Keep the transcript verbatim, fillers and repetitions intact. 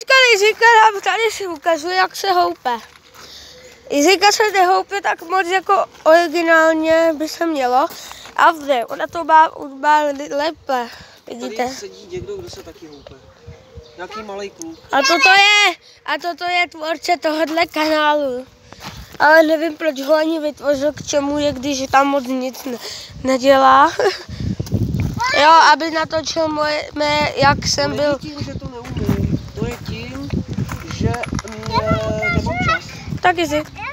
teďka Jiříka nám tady si ukazuje, jak se houpe. Jiříka se nehoupe tak moc jako originálně by se mělo, ale ona to má, má lépe, vidíte. Tady sedí někdo, kdo se taky houpe. Nějaký malej kluk. A toto je, a toto je tvorce tohohle kanálu. Ale nevím, proč ho ani vytvořil, k čemu je, když tam moc nic ne, nedělá. Jo, aby natočil moje, mé, jak jsem to byl. To není tím, že to neumí, to je tím, že ne, nemám čas. Taky si.